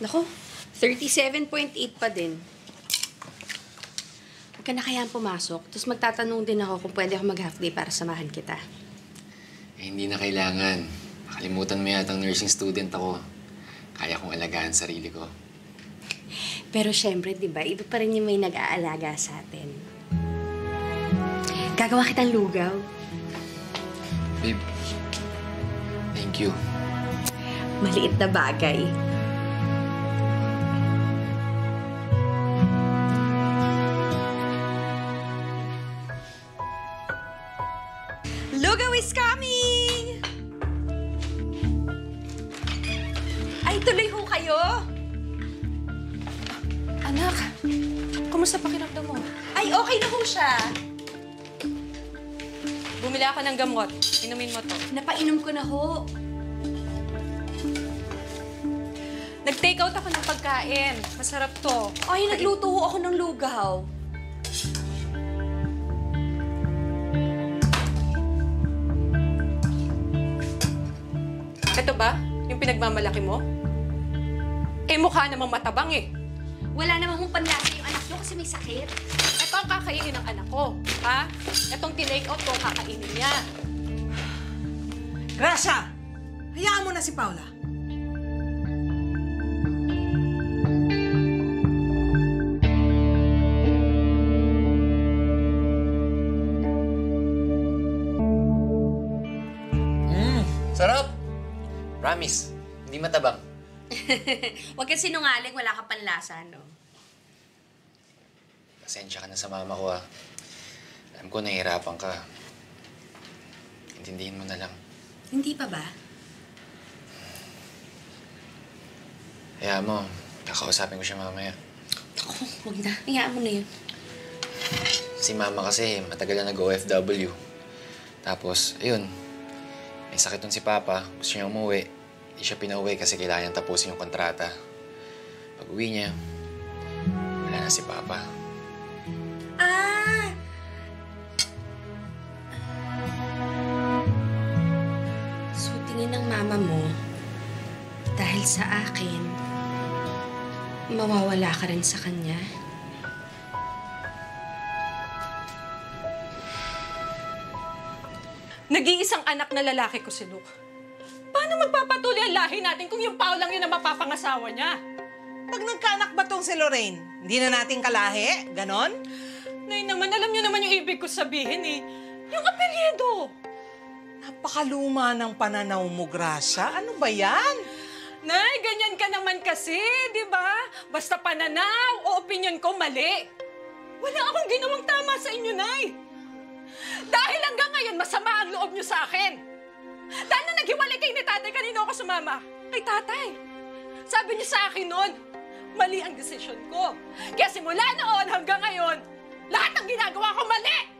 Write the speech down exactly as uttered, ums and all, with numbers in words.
Naku, thirty-seven point eight pa din. Huwag ka na kayang pumasok, tapos magtatanong din ako kung pwede ako mag-half day para samahan kita. Eh, hindi na kailangan. Nakalimutan mo yata ang nursing student ako. Kaya kong alagaan sarili ko. Pero syempre, di ba, iba pa rin yung may nag-aalaga sa atin. Gagawa kitang lugaw. Babe, thank you. Maliit na bagay. Lugaw is coming! Ay, tuloy ho kayo! Anak, kumusta pakiramdam mo? Ay, okay na ho siya. Bumili ako ng gamot. Inumin mo to. Napainom ko na ho. Nag-take out ako ng pagkain. Masarap to. Ay, nagluto ho ako ng lugaw. Ito ba? Yung pinagmamalaki mo? Eh, mukha namang matabang eh. Wala namang hong panlasa yung anak nyo kasi may sakit. Ito ang kakainin ng anak ko, ha? Itong tinake out ko, kakainin niya. Gracia! Hayaan mo na si Paula. Mmm, sarap! Promise, hindi matabang. Huwag ka sinungaling, wala ka panlasa, no? Pasensya ka na sa mama ko, ah. Alam ko, nahihirapan ka. Intindihin mo na lang. Hindi pa ba? Kaya mo, kakausapin ko siya mamaya. Ako, huwag na. Hayaan mo na yun. Si mama kasi, matagal na nag-O F W. Tapos, ayun, may sakit nun si Papa. Gusto niya umuwi. Hindi siya pinauwi kasi kailangan niyang tapusin yung kontrata. Pag uwi niya, wala na si Papa. Ah! So, tingin ng mama mo, dahil sa akin, mawawala ka rin sa kanya? Nag-iisang anak na lalaki ko si Luke. Paano magpapatuloy ang lahi natin kung yung Pao lang yun ang mapapangasawa niya? Pag nagkaanak ba tong si Lorraine, hindi na natin kalahi? Ganon? Nay naman, alam niyo naman yung ibig ko sabihin eh. Yung apelyido. Napakaluma ng pananaw mo, Gracia. Ano ba yan? Nay, ganyan ka naman kasi, di ba? Basta pananaw o opinion ko mali. Wala akong ginawang tama sa inyo, Nay. Dahil hanggang ngayon, masama ang loob niyo sa akin. Dahil na naghiwalay kayo ni tatay, kanino ako sumama? Kay tatay. Sabi niyo sa akin noon, mali ang desisyon ko. Kaya simula noon hanggang ngayon, lahat ng ginagawa ko mali!